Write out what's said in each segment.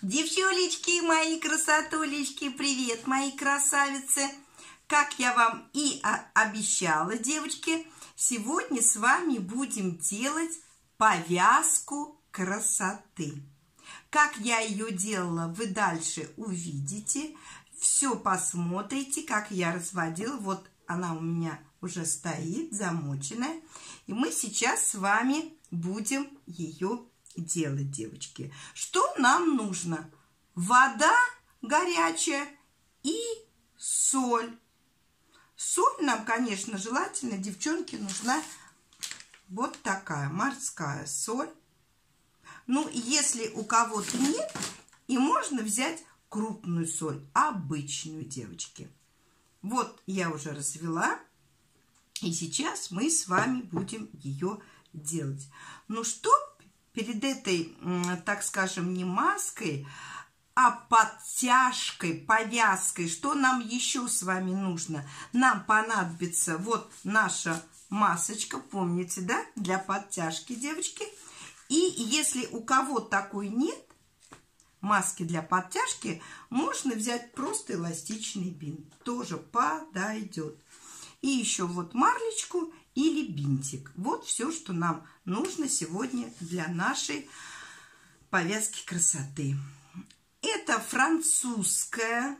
Девчулечки, мои красотулечки, привет, мои красавицы! Как я вам и обещала, девочки, сегодня с вами будем делать повязку красоты. Как я ее делала, вы дальше увидите, все посмотрите, как я разводила. Вот она у меня уже стоит, замоченная, и мы сейчас с вами будем ее делать, девочки. Что нам нужно? Вода горячая и соль. Соль нам, конечно, желательно, девчонки, нужна вот такая морская соль. Ну, если у кого-то нет, и можно взять крупную соль, обычную, девочки. Вот я уже развела, и сейчас мы с вами будем ее делать. Ну что, перед этой, так скажем, не маской, а подтяжкой, повязкой, что нам еще с вами нужно? Нам понадобится вот наша масочка, помните, да, для подтяжки, девочки. И если у кого такой нет, маски для подтяжки, можно взять просто эластичный бинт, тоже подойдет. И еще вот марлечку или бинтик. Вот все, что нам нужно сегодня для нашей повязки красоты. Это французская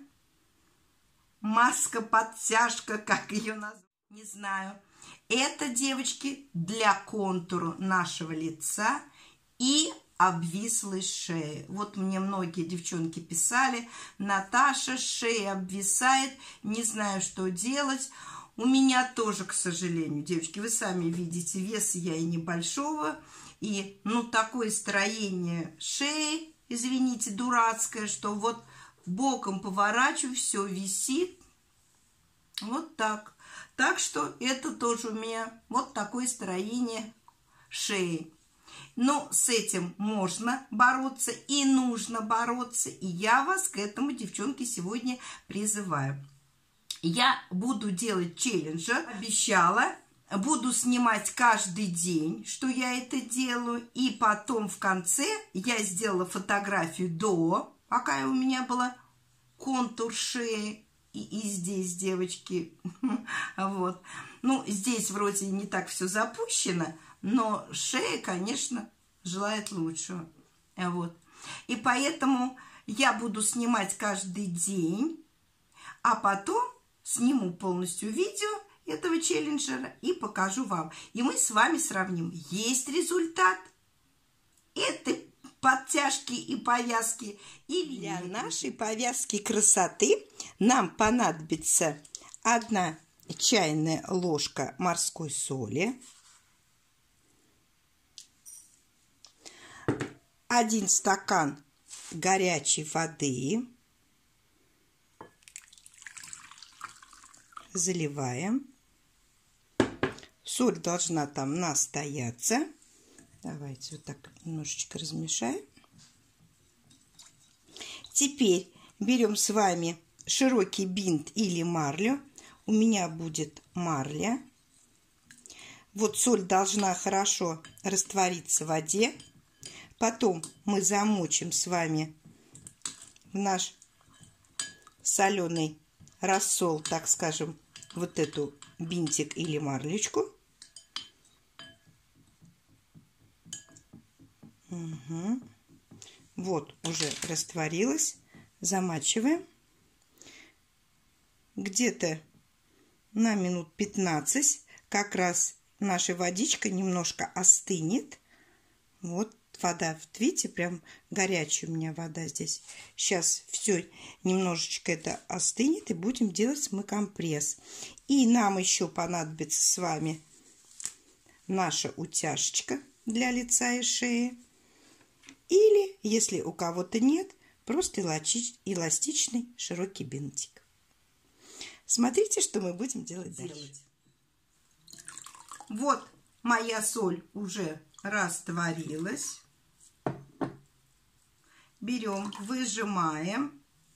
маска-подтяжка, как ее назвать, не знаю. Это, девочки, для контура нашего лица и обвислой шеи. Вот мне многие девчонки писали: Наташа, шея обвисает, не знаю, что делать. У меня тоже, к сожалению, девочки, вы сами видите, вес я и небольшого, и, ну, такое строение шеи, извините, дурацкое, что вот боком поворачиваю, все висит, вот так. Так что это тоже у меня вот такое строение шеи. Но с этим можно бороться и нужно бороться, и я вас к этому, девчонки, сегодня призываю. Я буду делать челленджи, обещала, буду снимать каждый день, что я это делаю, и потом в конце я сделала фотографию до, пока у меня была контур шеи, и здесь, девочки, вот. Ну, здесь вроде не так все запущено, но шея, конечно, желает лучшего, вот. И поэтому я буду снимать каждый день, а потом сниму полностью видео этого челленджера и покажу вам. И мы с вами сравним, есть результат этой подтяжки и повязки или для нашей повязки красоты нам понадобится 1 чайная ложка морской соли, 1 стакан горячей воды. Заливаем. Соль должна там настояться. Давайте вот так немножечко размешаем. Теперь берем с вами широкий бинт или марлю. У меня будет марля. Вот соль должна хорошо раствориться в воде. Потом мы замочим с вами в наш соленый рассол, так скажем, вот эту бинтик или марлечку. Угу. Вот уже растворилась. Замачиваем. Где-то на минут 15 как раз наша водичка немножко остынет. Вот вода, видите, прям горячая у меня вода здесь. Сейчас все немножечко это остынет, и будем делать мы компресс. И нам еще понадобится с вами наша утяжечка для лица и шеи. Или, если у кого-то нет, просто эластичный широкий бинтик. Смотрите, что мы будем делать дальше. Вот моя соль уже растворилась. Берем, выжимаем.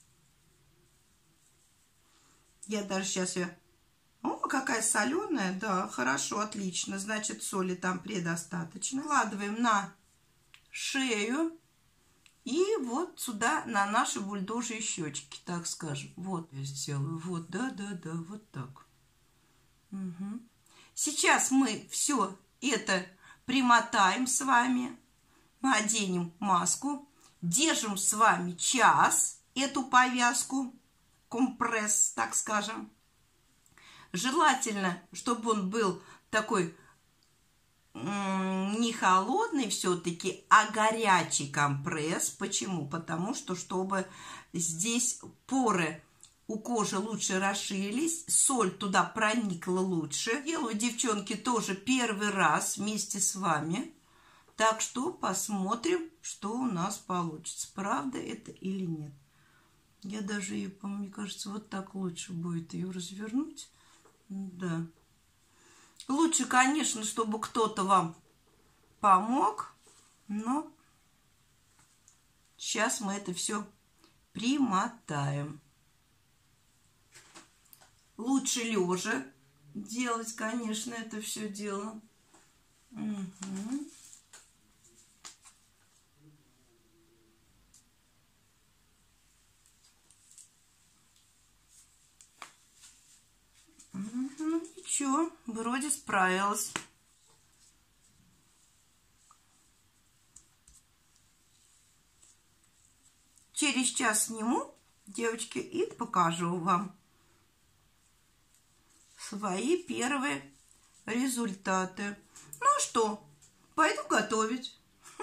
Я даже сейчас ее... О, какая соленая, да, хорошо, отлично. Значит, соли там предостаточно. Вкладываем на шею И вот сюда на наши бульдожьи щечки, так скажем. Вот я сделаю. Вот, да, вот так. Угу. Сейчас мы все это примотаем с вами, оденем маску, держим с вами час эту повязку, компресс, так скажем. Желательно, чтобы он был такой не холодный все-таки, а горячий компресс. Почему? Потому что, чтобы здесь поры у кожи лучше расширились, соль туда проникла лучше. Делаю, девчонки, тоже первый раз вместе с вами. Так что посмотрим, что у нас получится. Правда это или нет. Я даже ее, мне кажется, вот так лучше будет ее развернуть. Да. Лучше, конечно, чтобы кто-то вам помог, но сейчас мы это все примотаем. Лучше лежа делать, конечно, это все дело. Угу. Ну ничего, вроде справилась. Через час сниму, девочки, и покажу вам свои первые результаты. Ну что, пойду готовить.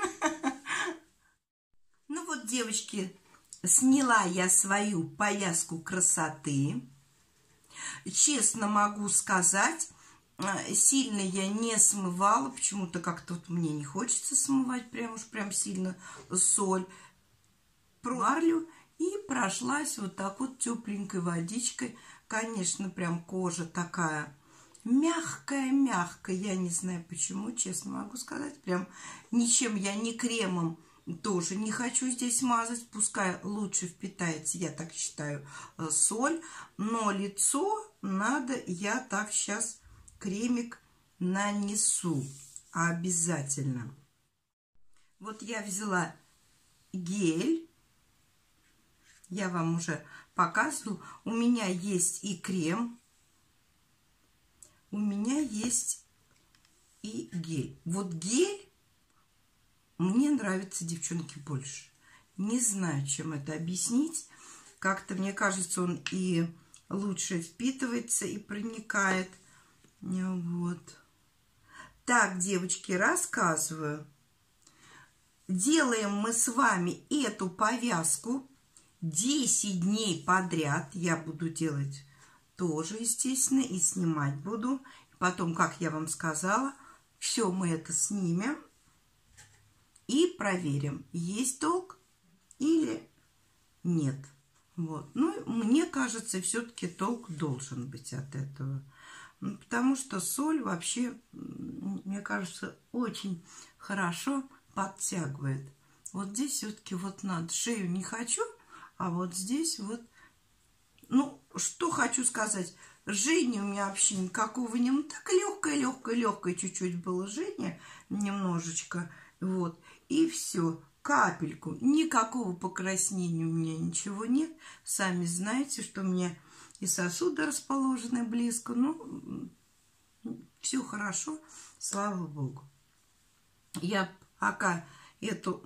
Ну вот, девочки, сняла я свою повязку красоты. Честно могу сказать, сильно я не смывала. Почему-то как-то вот мне не хочется смывать прям сильно соль. Марлю и прошлась вот так вот тепленькой водичкой. Конечно, прям кожа такая мягкая. Я не знаю почему, честно могу сказать. Прям ничем я, ни кремом тоже не хочу здесь мазать. Пускай лучше впитается, я так считаю, соль. Но лицо надо, я так сейчас кремик нанесу обязательно. Вот я взяла гель. Я вам уже показываю. У меня есть и крем. У меня есть и гель. Вот гель мне нравится, девчонки, больше. Не знаю, чем это объяснить. Как-то, мне кажется, он и лучше впитывается, и проникает. Вот. Так, девочки, рассказываю. Делаем мы с вами эту повязку 10 дней подряд. Я буду делать тоже, естественно, и снимать буду. Потом, как я вам сказала, все мы это снимем и проверим, есть толк или нет. Вот. Ну, мне кажется, все-таки толк должен быть от этого. Потому что соль вообще, мне кажется, очень хорошо подтягивает. Вот здесь все-таки вот надо. Шею не хочу, а вот здесь вот, ну, что хочу сказать, жжения у меня вообще никакого не было. Так легкое чуть-чуть было жжение, немножечко, вот, и все, капельку. Никакого покраснения у меня ничего нет. Сами знаете, что у меня и сосуды расположены близко, ну, все хорошо, слава богу. Я пока эту...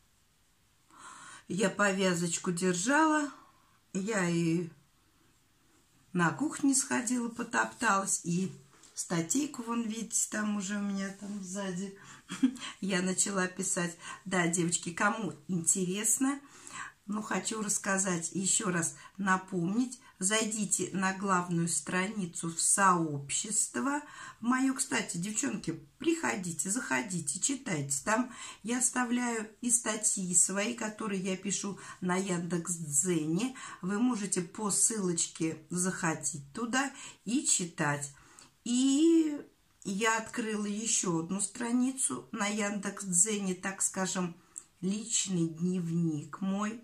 Я повязочку держала, я и на кухне сходила, потопталась, и статейку, вон, видите, там уже у меня там сзади я начала писать. Да, девочки, кому интересно, ну, хочу рассказать, еще раз напомнить, зайдите на главную страницу в сообщество мое. Кстати, девчонки, приходите, заходите, читайте. Там я оставляю и статьи свои, которые я пишу на Яндекс.Дзене. Вы можете по ссылочке заходить туда и читать. И я открыла еще одну страницу на Яндекс.Дзене, так скажем, личный дневник мой.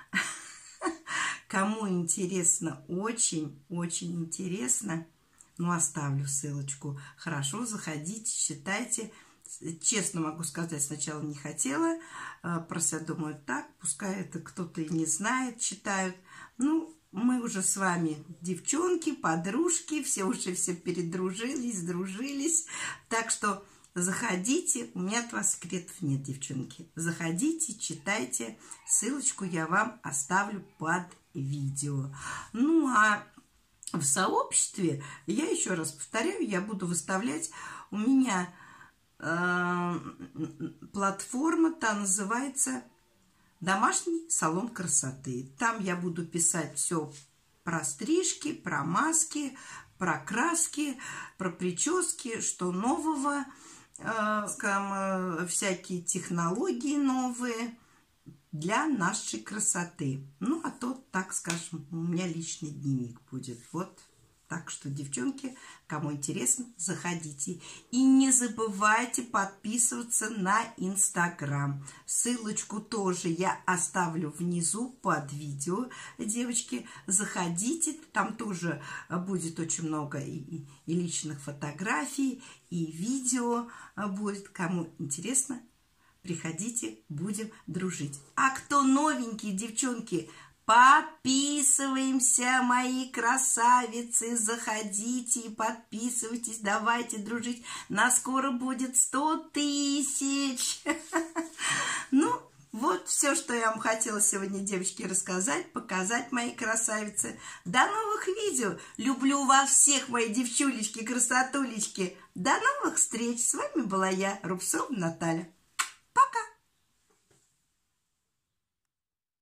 Кому интересно, очень интересно, ну, оставлю ссылочку. Хорошо, заходите, читайте, честно могу сказать, сначала не хотела. Просто думаю, так, пускай это кто-то и не знает, читают. Ну, мы уже с вами девчонки, подружки, все уже все передружились, сдружились. Так что заходите, у меня от вас секретов нет, девчонки. Заходите, читайте. Ссылочку я вам оставлю под видео. Ну, а в сообществе, я еще раз повторяю, я буду выставлять, у меня платформа, та называется «Домашний салон красоты». Там я буду писать все про стрижки, про маски, про краски, про прически, что нового, всякие технологии новые для нашей красоты. Ну, а то, так скажем, у меня личный дневник будет. Вот. Так что, девчонки, кому интересно, заходите. И не забывайте подписываться на Инстаграм. Ссылочку тоже я оставлю внизу под видео. Девочки, заходите. Там тоже будет очень много и личных фотографий, и видео будет. Кому интересно, приходите, будем дружить. А кто новенькие, девчонки, подписываемся, мои красавицы, заходите и подписывайтесь, давайте дружить. На скоро будет 100 тысяч. Ну, вот все, что я вам хотела сегодня, девочки, рассказать, показать, мои красавицы. До новых видео. Люблю вас всех, мои девчулечки, красотулечки. До новых встреч. С вами была я, Рубцова Наталья.